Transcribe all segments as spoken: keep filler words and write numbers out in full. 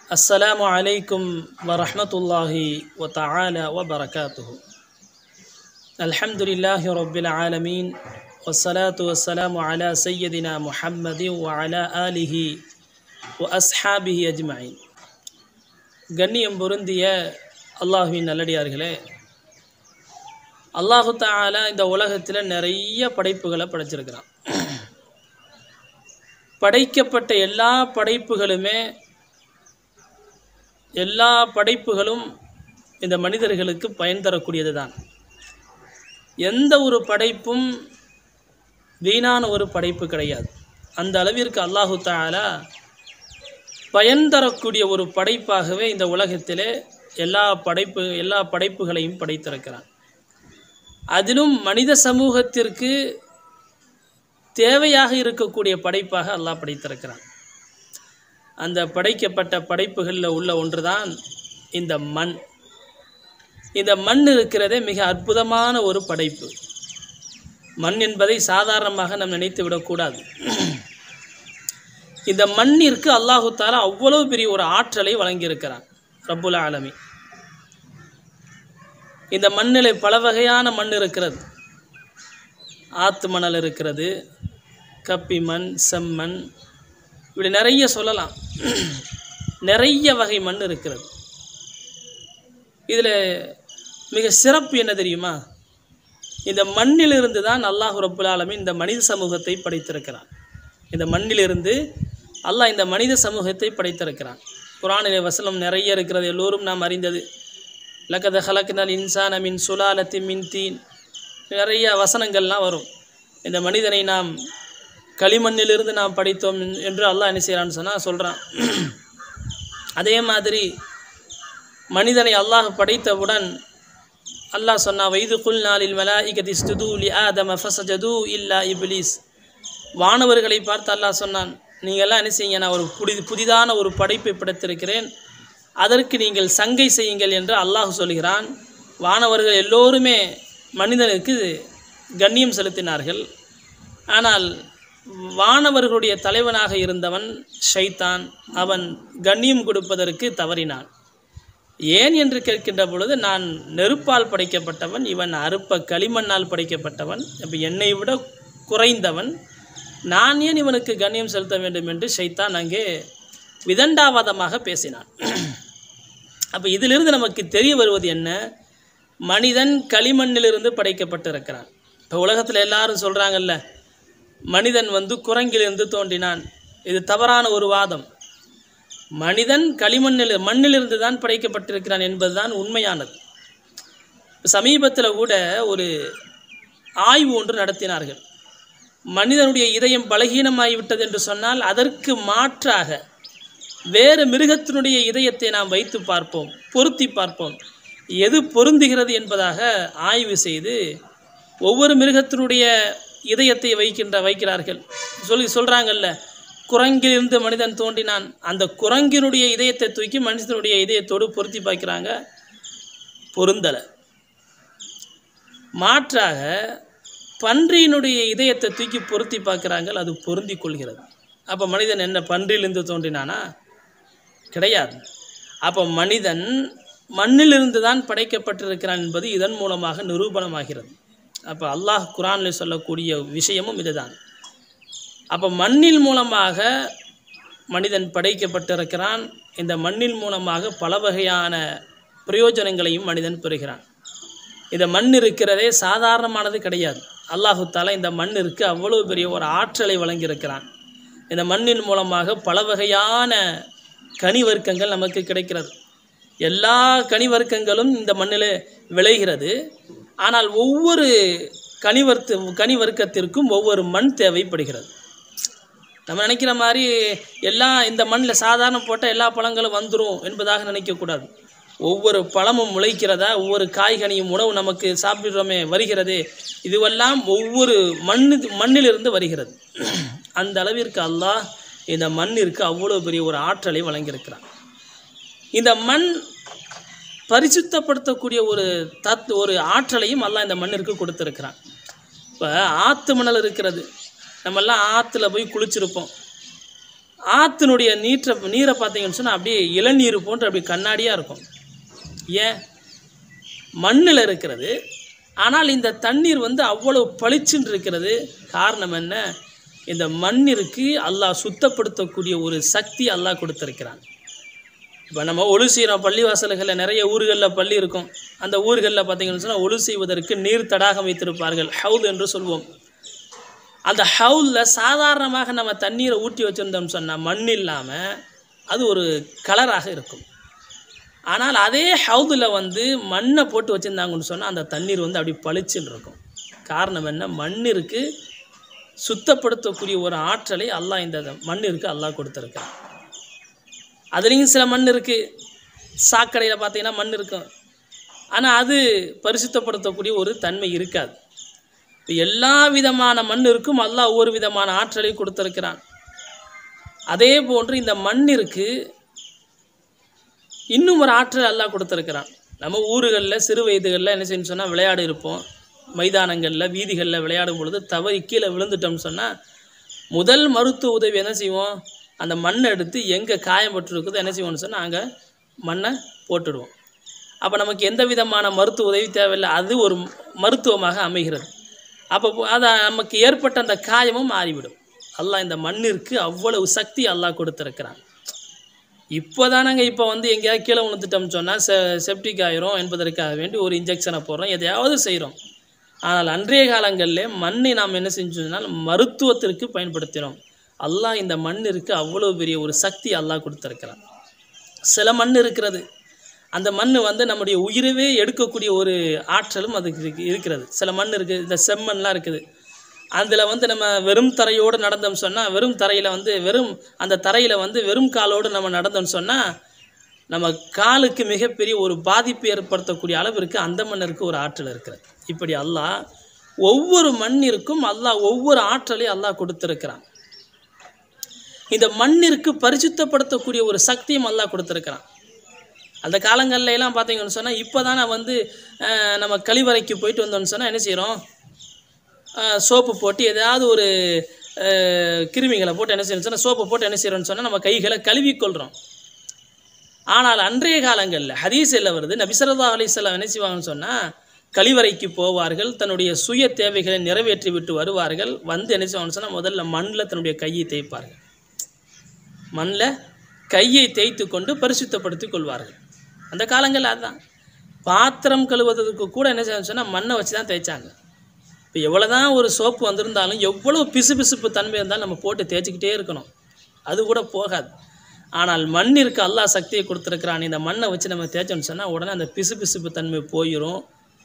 السلام عليكم ورحمة الله وتعالى وبركاته. الحمد لله رب العالمين والصلاة والسلام على سيدنا محمد وعلى آله وأصحابه أجمعين. கண்ணியம் பொருந்திய அல்லாஹ்வின் நல்லடியார்களே, அல்லாஹு தஆலா இந்த உலகத்தில் நிறைய படைப்புகளை படைச்சிருக்கிறான். படைக்கப்பட்ட எல்லா படைப்புகளுமே எல்லா படைப்புகளும் இந்த மனிதர்களுக்கு பயன் தரக்கூடியது தான். எந்த ஒரு படைப்பும் வீணான ஒரு படைப்பு கிடையாது. அந்த அளவிற்கு அல்லாஹு தஆலா பயன் தரக்கூடிய ஒரு படைப்பாகவே இந்த உலகத்திலே எல்லா படைப்பு எல்லா படைப்புகளையும் படைத்திருக்கிறான். அதிலும் மனித சமூகத்திற்கு தேவையாக இருக்கக்கூடிய படைப்பாக அல்லாஹ் படைத்திருக்கிறான். அந்த படைக்கப்பட்ட படைப்புகளில் உள்ள ஒன்றுதான் இந்த மண். இந்த மண் இருக்கிறதே மிக அற்புதமான ஒரு படைப்பு. மண் என்பதை சாதாரணமாக நாம் நினைத்து விடக்கூடாது. இந்த மண்ணிற்கு அல்லாஹு தஆலா அவ்வளவு பெரிய ஒரு ஆற்றலை வழங்கியிருக்கிறான் ரப்புல் ஆலமீன். இந்த மண்ணில் பல வகையான மண் இருக்கிறது. ஆத்து மணல் இருக்கிறது, கப்பி மண், செம்மண், இப்படி நிறைய சொல்லலாம். நிறைய வகை மண் இருக்கிறது. இதில் மிக சிறப்பு என்ன தெரியுமா? இந்த மண்ணிலிருந்து தான் அல்லாஹ் ரப்புல் ஆலமீன் இந்த மனித சமூகத்தை படைத்திருக்கிறான். இந்த மண்ணிலிருந்து அல்லாஹ் இந்த மனித சமூகத்தை படைத்திருக்கிறான். குர்ஆனிலே வசனம் நிறைய இருக்கிறது, எல்லோரும் நாம் அறிந்தது. லகத ஹலக்னல் இன்சான மின் சுலாலத்தி மின் தீன், நிறைய வசனங்கள்லாம் வரும். இந்த மனிதனை நாம் களிமண்ணிலிருந்து நாம் படைத்தோம் என்று அல்லாஹ் என்ன செய்கிறான்னு சொன்னால் சொல்கிறான். அதே மாதிரி மனிதனை அல்லாஹ் படைத்தவுடன் அல்லாஹ் சொன்னா, வைது குல் நாளில் மலாயிகதி ஸ்துது லி ஆதம ஃபஸஜது இல்லா இப்லீஸ். வானவர்களை பார்த்து அல்லாஹ் சொன்னான், நீங்கள்லாம் என்ன செய்யுங்க, நான் ஒரு புதி புதிதான ஒரு படைப்பை படைத்திருக்கிறேன், அதற்கு நீங்கள் சங்கை செய்யுங்கள் என்று அல்லாஹ் சொல்கிறான். வானவர்கள் எல்லோருமே மனிதனுக்கு கண்ணியம் செலுத்தினார்கள். ஆனால் வானவர்களுடைய தலைவனாக இருந்தவன் ஷைத்தான், அவன் கண்ணியம் கொடுப்பதற்கு தவறினான். ஏன் என்று கேட்கின்ற பொழுது, நான் நெருப்பால் படைக்கப்பட்டவன், இவன் அறுப்ப களிமண்ணால் படைக்கப்பட்டவன், அப்போ என்னை விட குறைந்தவன், நான் ஏன் இவனுக்கு கண்ணியம் செலுத்த வேண்டும் என்று ஷைத்தான் அங்கே விதண்டாவாதமாக பேசினான். அப்போ இதிலிருந்து நமக்கு தெரிய வருவது என்ன? மனிதன் களிமண்ணிலிருந்து படைக்கப்பட்டிருக்கிறான். இப்போ உலகத்தில் எல்லாரும் சொல்கிறாங்கல்ல, மனிதன் வந்து குரங்கிலிருந்து தோன்றினான். இது தவறான ஒரு வாதம். மனிதன் களிமண்ணில் மண்ணிலிருந்து தான் படைக்கப்பட்டிருக்கிறான் என்பதுதான் உண்மையானது. சமீபத்தில் கூட ஒரு ஆய்வு ஒன்று நடத்தினார்கள். மனிதனுடைய இதயம் பலகீனமாகிவிட்டது என்று சொன்னால் அதற்கு மாற்றாக வேறு மிருகத்தினுடைய இதயத்தை நாம் வைத்து பார்ப்போம், பொருத்தி பார்ப்போம், எது பொருந்துகிறது என்பதாக ஆய்வு செய்து ஒவ்வொரு மிருகத்தினுடைய இதயத்தை வைக்கின்ற வைக்கிறார்கள். சொல்லி சொல்கிறாங்கல்ல, குரங்கிலிருந்து மனிதன் தோன்றினான், அந்த குரங்கினுடைய இதயத்தை தூக்கி மனிதனுடைய இதயத்தோடு பொருத்தி பார்க்கிறாங்க, பொருந்தலை. மாற்றாக பன்றியினுடைய இதயத்தை தூக்கி பொருத்தி பார்க்குறாங்க, அது பொருந்தி கொள்கிறது. அப்போ மனிதன் என்ன பன்றியிலிருந்து தோன்றினானா? கிடையாது. அப்போ மனிதன் மண்ணிலிருந்து தான் படைக்கப்பட்டிருக்கிறான் என்பது இதன் மூலமாக நிரூபணமாகிறது. அப்போ அல்லாஹ் குர்ஆனில் சொல்லக்கூடிய விஷயமும் இதுதான். அப்போ மண்ணில் மூலமாக மனிதன் படைக்கப்பட்டிருக்கிறான். இந்த மண்ணின் மூலமாக பல வகையான பிரயோஜனங்களையும் மனிதன் பெறுகிறான். இந்த மண் இருக்கிறதே சாதாரணமானது கிடையாது. அல்லாஹு தஆலா இந்த மண்ணிற்கு அவ்வளவு பெரிய ஒரு ஆற்றலை வழங்கியிருக்கிறான். இந்த மண்ணின் மூலமாக பல வகையான கனி வர்க்கங்கள் நமக்கு கிடைக்கிறது. எல்லா கனி வர்க்கங்களும் இந்த மண்ணில் விளைகிறது. ஆனால் ஒவ்வொரு கனிவர்த்து கனி வர்க்கத்திற்கும் ஒவ்வொரு மண் தேவைப்படுகிறது. நம்ம நினைக்கிற மாதிரி எல்லாம் இந்த மண்ணில் சாதாரண போட்டால் எல்லா பழங்களும் வந்துடும் என்பதாக நினைக்கக்கூடாது. ஒவ்வொரு பழமும் முளைக்கிறதா, ஒவ்வொரு காய்கனியும் உணவு நமக்கு சாப்பிட்றோமே வருகிறது, இதுவெல்லாம் ஒவ்வொரு மண்ணு மண்ணிலிருந்து வருகிறது. அந்த அளவிற்கு அல்லாஹ் இந்த மண்ணிற்கு அவ்வளோ பெரிய ஒரு ஆற்றலை வழங்கியிருக்கிறான். இந்த மண் பரிசுத்தப்படுத்தக்கூடிய ஒரு தத் ஒரு ஆற்றலையும் அல்லாஹ் இந்த மண்ணிற்கு கொடுத்துருக்கிறான். இப்போ ஆற்று மணல் இருக்கிறது, நம்மெல்லாம் ஆற்றுல போய் குளிச்சிருப்போம். ஆற்றினுடைய நீற்றை நீரை பார்த்தீங்கன்னு சொன்னால் அப்படியே இளநீர் போன்று அப்படி கண்ணாடியாக இருக்கும். ஏன்? மண்ணில் இருக்கிறது. ஆனால் இந்த தண்ணீர் வந்து அவ்வளோ பளிச்சுன்னு இருக்கிறது. காரணம் என்ன? இந்த மண்ணிற்கு அல்லாஹ் சுத்தப்படுத்தக்கூடிய ஒரு சக்தி அல்லாஹ் கொடுத்துருக்கிறான். இப்போ நம்ம ஒழு செய்கிறோம், பள்ளிவாசல்களில் நிறைய ஊர்களில் பள்ளி இருக்கும். அந்த ஊர்களில் பார்த்தீங்கன்னு சொன்னால் ஒழு செய்வதற்கு நீர் தடாகம் வைத்திருப்பார்கள், ஹவுல் என்று சொல்வோம். அந்த ஹவுலில் சாதாரணமாக நம்ம தண்ணீரை ஊற்றி வச்சுருந்தோம்னு சொன்னால் மண் இல்லாமல் அது ஒரு கலராக இருக்கும். ஆனால் அதே ஹவுதில் வந்து மண்ணை போட்டு வச்சுருந்தாங்கன்னு சொன்னால் அந்த தண்ணீர் வந்து அப்படி பளிச்சுன்னு இருக்கும். காரணம் என்ன? மண்ணிற்கு சுத்தப்படுத்தக்கூடிய ஒரு ஆற்றலை அல்லாஹ் இந்த மண்ணிற்கு அல்லாஹ் கொடுத்துருக்கான். அதுலேயும் சில மண் இருக்குது, சாக்கடையில் பார்த்தீங்கன்னா மண் இருக்கும், ஆனால் அது பரிசுத்தப்படுத்தக்கூடிய ஒரு தன்மை இருக்காது. எல்லா விதமான மண்ணிற்கும் அல்லாஹ் ஒவ்வொரு விதமான ஆற்றலை கொடுத்திருக்கிறான். அதே போன்று இந்த மண்ணிற்கு இன்னும் ஒரு ஆற்றல் அல்லாஹ் கொடுத்திருக்கிறான். நம்ம ஊர்களில் சிறு வயதுகளில் என்ன செய்யணும்னு சொன்னால் விளையாடு இருப்போம். மைதானங்களில் வீதிகளில் விளையாடும் பொழுது தவறி கீழே விழுந்துட்டோம்னு சொன்னால் முதல் மருத்துவ உதவி என்ன செய்வோம்? அந்த மண்ணை எடுத்து எங்கே காயப்பட்டு இருக்குதோ என்ன செய்வோம்னு சொன்னால் அங்கே மண்ணை போட்டுடுவோம். அப்போ நமக்கு எந்த விதமான மருத்துவ உதவி தேவையில்லை, அது ஒரு மருத்துவமாக அமைகிறது. அப்போ அதை நமக்கு ஏற்பட்ட அந்த காயமும் மாறிவிடும். அல்லாஹ் இந்த மண்ணிற்கு அவ்வளவு சக்தி அல்லாஹ் கொடுத்துருக்கிறான். இப்போ தானங்க இப்போ வந்து எங்கேயாவது கீழே விழுந்துட்டோம்னு சொன்னால் செ செப்டிக் ஆயிரும் என்பதற்காக வேண்டி ஒரு இன்ஜெக்ஷனை போடுறோம், எதையாவது செய்கிறோம். ஆனால் அன்றைய காலங்களில் மண்ணை நாம் என்ன செஞ்சோம்னால் மருத்துவத்திற்கு பயன்படுத்தினோம். அல்லாஹ் இந்த மண்ணிற்கு அவ்வளோ பெரிய ஒரு சக்தி அல்லாஹ் கொடுத்துருக்கிறான். சில மண் இருக்கிறது, அந்த மண் வந்து நம்முடைய உயிரவே எடுக்கக்கூடிய ஒரு ஆற்றலும் அதுக்கு இருக்கிறது. சில மண் இருக்குது, இந்த செம்மண்லாம் இருக்குது. அதில் வந்து நம்ம வெறும் தரையோடு நடந்தோம்னு சொன்னால் வெறும் தரையில் வந்து வெறும் அந்த தரையில் வந்து வெறும் காலோடு நம்ம நடந்தோம்னு சொன்னால் நம்ம காலுக்கு மிகப்பெரிய ஒரு பாதிப்பு ஏற்படுத்தக்கூடிய அளவிற்கு அந்த மண்ணிற்கு ஒரு ஆற்றல் இருக்கிறது. இப்படி அல்லாஹ் ஒவ்வொரு மண்ணிற்கும் அல்லாஹ் ஒவ்வொரு ஆற்றலையும் அல்லாஹ் கொடுத்துருக்கிறான். இந்த மண்ணிற்கு பரிசுத்தப்படுத்தக்கூடிய ஒரு சக்தியும் அல்லாஹ் கொடுத்துருக்கிறான். அந்த காலங்கள்ல எல்லாம் பார்த்தீங்கன்னு சொன்னால் இப்போ தானே வந்து நம்ம கழிவறைக்கு போயிட்டு வந்தோம்னு சொன்னால் என்ன செய்கிறோம்? சோப்பு போட்டு ஏதாவது ஒரு கிருமிகளை போட்டு என்ன செய்யணும் சொன்னால் சோப்பை போட்டு என்ன செய்கிறோம்னு சொன்னால் நம்ம கைகளை கழுவிக்கொள்கிறோம். ஆனால் அன்றைய காலங்களில் ஹதீஸில் வருது, நபி ஸல்லல்லாஹு அலைஹி வஸல்லம் என்ன செய்வாங்கன்னு சொன்னால் கழிவறைக்கு போவார்கள், தன்னுடைய சுய தேவைகளை நிறைவேற்றி விட்டு வருவார்கள். வந்து என்ன செய்வாங்கன்னு சொன்னால் முதல்ல மண்ணில் தன்னுடைய கையை தேய்ப்பார்கள். மண்ணில் கையை தேய்த்து கொண்டு பரிசுத்தப்படுத்தி கொள்வார்கள். அந்த காலங்களில் அதுதான். பாத்திரம் கழுவுவதற்கு கூட என்ன செய்யணும்னு சொன்னால் மண்ணை வச்சு தான் தேய்ச்சாங்க. இப்போ எவ்வளோ தான் ஒரு சோப்பு வந்திருந்தாலும் எவ்வளோ பிசு பிசுப்பு தன்மை இருந்தாலும் நம்ம போட்டு தேய்ச்சிக்கிட்டே இருக்கணும், அது கூட போகாது. ஆனால் மண்ணிற்கு அல்லாஹ் சக்தியை கொடுத்துருக்குறான். இந்த மண்ணை வச்சு நம்ம தேய்ச்சோம்னு சொன்னால் உடனே அந்த பிசு பிசுப்பு தன்மை போயிடும்.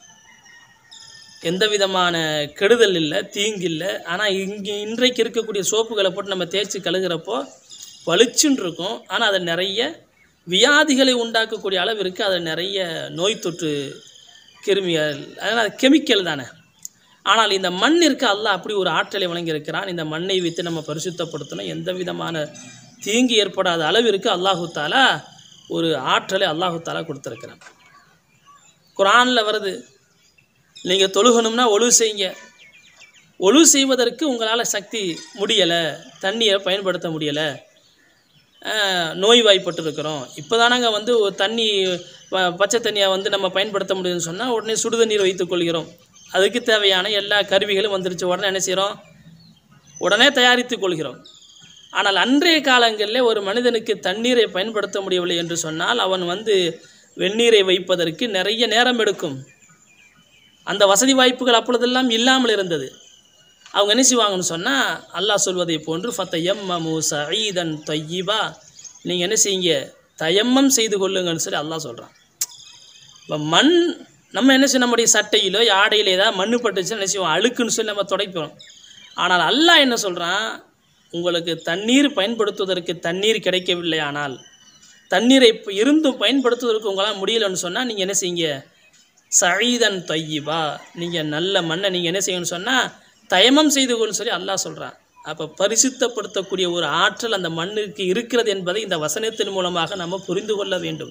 எந்த விதமான கெடுதல் இல்லை, தீங்கு இல்லை. ஆனால் இங்கே இன்றைக்கு இருக்கக்கூடிய சோப்புகளை போட்டு நம்ம தேய்ச்சி கழுகுறப்போ பளிச்சுன்னு இருக்கும். ஆனால் அதில் நிறைய வியாதிகளை உண்டாக்கக்கூடிய அளவிற்கு அதில் நிறைய நோய் தொற்று கிருமிகள், அதனால் கெமிக்கல் தானே. ஆனால் இந்த மண்ணிற்கு அல்லாஹ் அப்படி ஒரு ஆற்றலை வழங்கியிருக்கிறான். இந்த மண்ணை வைத்து நம்ம பரிசுத்தப்படுத்தணும், எந்த விதமான தீங்கு ஏற்படாத அளவிற்கு அல்லாஹு தாலா ஒரு ஆற்றலை அல்லாஹு தாலா கொடுத்துருக்கிறான். குர்ஆனில் வருது, நீங்கள் தொழுகணும்னா ஒழு செய்யுங்க. ஒழு செய்வதற்கு உங்களால் சக்தி முடியலை, தண்ணியை பயன்படுத்த முடியலை, நோய்வாய்ப்பட்டு இருக்கிறோம், இப்போ தானங்க வந்து தண்ணி பச்சை தண்ணியை வந்து நம்ம பயன்படுத்த முடியுதுன்னு சொன்னால் உடனே சுடுதண்ணீர் வைத்துக்கொள்கிறோம். அதுக்கு தேவையான எல்லா கருவிகளும் வந்துருச்சு, உடனே என்ன செய்கிறோம்? உடனே தயாரித்து கொள்கிறோம். ஆனால் அன்றைய காலங்களில் ஒரு மனிதனுக்கு தண்ணீரை பயன்படுத்த முடியவில்லை என்று சொன்னால் அவன் வந்து வெந்நீரை வைப்பதற்கு நிறைய நேரம் எடுக்கும். அந்த வசதி வாய்ப்புகள் அப்பொழுதெல்லாம் இல்லாமல் இருந்தது. அவங்க என்ன செய்வாங்கன்னு சொன்னால் அல்லாஹ் சொல்வதை போன்று ஃபத்தயம்மமு சஈதன் தய்யிபா, நீங்கள் என்ன செய்யுங்க, தயம்மம் செய்து கொள்ளுங்கன்னு சொல்லி அல்லாஹ் சொல்கிறான். இப்போ மண் நம்ம என்ன செய்ய, நம்முடைய சட்டையிலோ ஆடையிலோ ஏதாவது மண்ணு பட்டுச்சுன்னு என்ன செய்வோம், அழுக்குன்னு சொல்லி நம்ம துடைப்போம். ஆனால் அல்லாஹ் என்ன சொல்கிறான், உங்களுக்கு தண்ணீர் பயன்படுத்துவதற்கு தண்ணீர் கிடைக்கவில்லை, ஆனால் தண்ணீரை இருந்தும் பயன்படுத்துவதற்கு உங்களால் முடியலைன்னு சொன்னால் நீங்கள் என்ன செய்யுங்க, சஈதன் தய்யிபா, நீங்கள் நல்ல மண்ணை நீங்கள் என்ன செய்யணும்னு சொன்னால் தயமம் செய்து கொள்ளுன்னு சொல்லி அல்லாஹ் சொல்கிறான். அப்போ பரிசுத்தப்படுத்தக்கூடிய ஒரு ஆற்றல் அந்த மண்ணுக்கு இருக்கிறது என்பதை இந்த வசனத்தின் மூலமாக நம்ம புரிந்து கொள்ள வேண்டும்.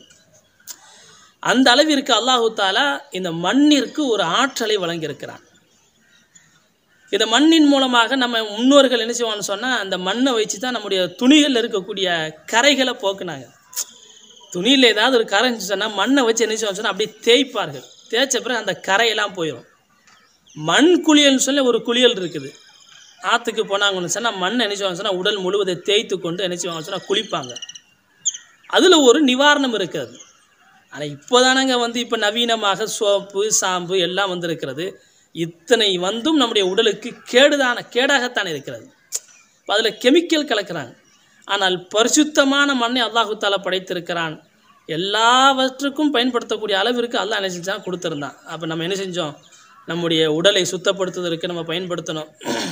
அந்த அளவிற்கு அல்லாஹு தாலா இந்த மண்ணிற்கு ஒரு ஆற்றலை வழங்கியிருக்கிறான். இந்த மண்ணின் மூலமாக நம்ம முன்னோர்கள் என்ன செய்வாங்கன்னு சொன்னால் அந்த மண்ணை வச்சு தான் நம்முடைய துணிகளில் இருக்கக்கூடிய கரைகளை போக்குனாங்க. துணியில் ஏதாவது ஒரு கரை இருந்துச்சு சொன்னால் மண்ணை வச்சு என்ன செய்வாங்க சொன்னால் அப்படியே தேய்ப்பார்கள். தேய்ச்ச பிறகு அந்த கரையெல்லாம் போயிடும். மண் குளியல்னு சொல்லி ஒரு குளியல் இருக்குது. ஆற்றுக்கு போனாங்கன்னு சொன்னால் மண் என்ன செய்வாங்க சொன்னால் உடல் முழுவதை தேய்த்து கொண்டு என்ன செய்வாங்க சொன்னால் குளிப்பாங்க. அதில் ஒரு நிவாரணம் இருக்கிறது. ஆனால் இப்போ தானங்க வந்து இப்போ நவீனமாக சோப்பு சாம்பு எல்லாம் வந்திருக்கிறது. இத்தனை வந்தும் நம்முடைய உடலுக்கு கேடுதான கேடாகத்தான் இருக்கிறது. இப்போ அதில் கெமிக்கல் கலக்கிறாங்க. ஆனால் பரிசுத்தமான மண்ணை அல்லாஹு தாலா படைத்திருக்கிறான். எல்லாவற்றுக்கும் பயன்படுத்தக்கூடிய அளவிற்கு அல்லாஹ் என்ன செஞ்சான் கொடுத்துருந்தான். அப்போ நம்ம என்ன செஞ்சோம், நம்முடைய உடலை சுத்தப்படுத்துவதற்கு நம்ம பயன்படுத்தணும்.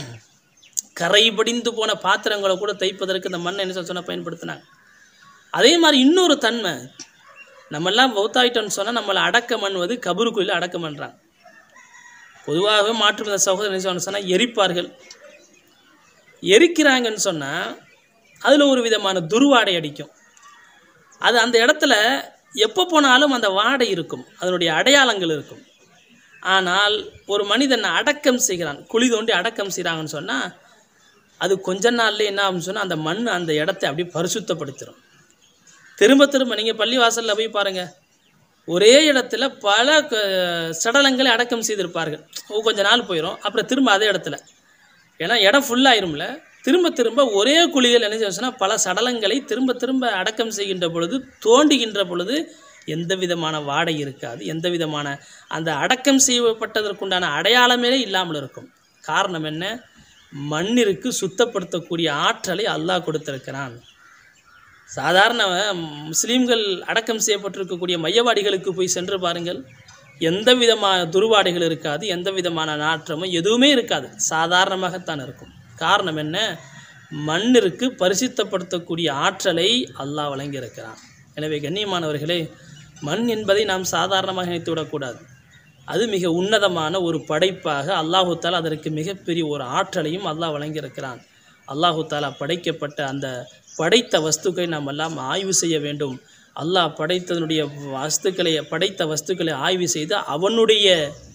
கரை படிந்து போன பாத்திரங்களை கூட தைப்பதற்கு இந்த மண்ணை என்ன சொன்னால் பயன்படுத்தினாங்க. அதே மாதிரி இன்னொரு தன்மை, நம்மெல்லாம் பௌத்தாயிட்டோன்னு சொன்னால் நம்மளை அடக்கம் பண்ணுவது கபருக்குள்ள அடக்கம் பண்ணுறாங்க. பொதுவாகவே மாற்று சகோதரர் என்ன சொன்னால் எரிப்பார்கள். எரிக்கிறாங்கன்னு சொன்னால் அதில் ஒரு விதமான துர்வாடை அடிக்கும். அது அந்த இடத்துல எப்போ போனாலும் அந்த வாடை இருக்கும், அதனுடைய அடையாளங்கள் இருக்கும். ஆனால் ஒரு மனிதன் அடக்கம் செய்கிறான், குழி தோண்டி அடக்கம் செய்கிறாங்கன்னு சொன்னால் அது கொஞ்ச நாள்லேயே என்ன ஆகும்னு சொன்னால் அந்த மண் அந்த இடத்தை அப்படியே பரிசுத்தப்படுத்திடும். திரும்ப திரும்ப நீங்கள் பள்ளிவாசலில் போய் பாருங்கள், ஒரே இடத்துல பல சடலங்களை அடக்கம் செய்திருப்பார்கள். கொஞ்ச நாள் போயிடும், அப்புறம் திரும்ப அதே இடத்துல, ஏன்னா இடம் ஃபுல்லாயிரும்ல, திரும்ப திரும்ப ஒரே குழிகள் என்ன செய்யணும்னா பல சடலங்களை திரும்ப திரும்ப அடக்கம் செய்கின்ற பொழுது தோண்டுகின்ற பொழுது எந்த விதமான வாடை இருக்காது, எந்த விதமான அந்த அடக்கம் செய்யப்பட்டதற்குண்டான அடையாளமே இல்லாமல் இருக்கும். காரணம் என்ன, மண்ணிற்கு சுத்தப்படுத்தக்கூடிய ஆற்றலை அல்லாஹ் கொடுத்திருக்கிறான். சாதாரண முஸ்லீம்கள் அடக்கம் செய்யப்பட்டிருக்கக்கூடிய மையவாடிகளுக்கு போய் சென்று பாருங்கள், எந்த விதமான துர்வாடைகள் இருக்காது, எந்த விதமான நாற்றமும் எதுவுமே இருக்காது, சாதாரணமாகத்தான் இருக்கும். காரணம் என்ன, மண்ணிற்கு பரிசுத்தப்படுத்தக்கூடிய ஆற்றலை அல்லாஹ் வழங்கியிருக்கிறான். எனவே கண்ணியமானவர்களே, மண் என்பதை நாம் சாதாரணமாக நினைத்து விடக்கூடாது. அது மிக உன்னதமான ஒரு படைப்பாக அல்லாஹு தாலா அதற்கு மிகப்பெரிய ஒரு ஆற்றலையும் அல்லாஹ் வழங்கியிருக்கிறான். அல்லாஹு தாலா படைக்கப்பட்ட அந்த படைத்த வஸ்துக்களை நாம் எல்லாம் ஆய்வு செய்ய வேண்டும். அல்லாஹ் படைத்ததனுடைய வஸ்துக்களை படைத்த வஸ்துக்களை ஆய்வு செய்து அவனுடைய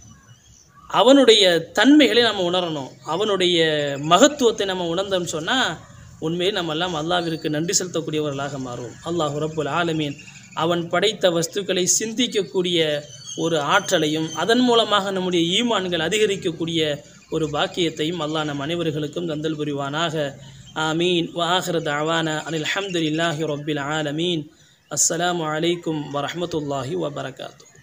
அவனுடைய தன்மைகளை நம்ம உணரணும், அவனுடைய மகத்துவத்தை நம்ம உணர்ந்தோம்னு சொன்னால் உண்மையை நம்ம எல்லாம் அல்லாஹ்விற்கு நன்றி செலுத்தக்கூடியவர்களாக மாறுவோம். அல்லாஹ் ரப்புல் ஆலமீன் அவன் படைத்த வஸ்துக்களை சிந்திக்கக்கூடிய ஒரு ஆற்றலையும் அதன் மூலமாக நம்முடைய ஈமான்கள் அதிகரிக்கக்கூடிய ஒரு பாக்கியத்தையும் அல்லாஹ் நம் அனைவர்களுக்கும் தந்தல் புரிவானாக. ஆமீன். வ ஆகிரு தஅவானா அனில் ஹம்துலில்லாஹி ரப்பில் ஆலமீன். அஸ்ஸலாமு அலைக்கும் வரஹ்மத்துல்லாஹி வபரகாத்துஹு.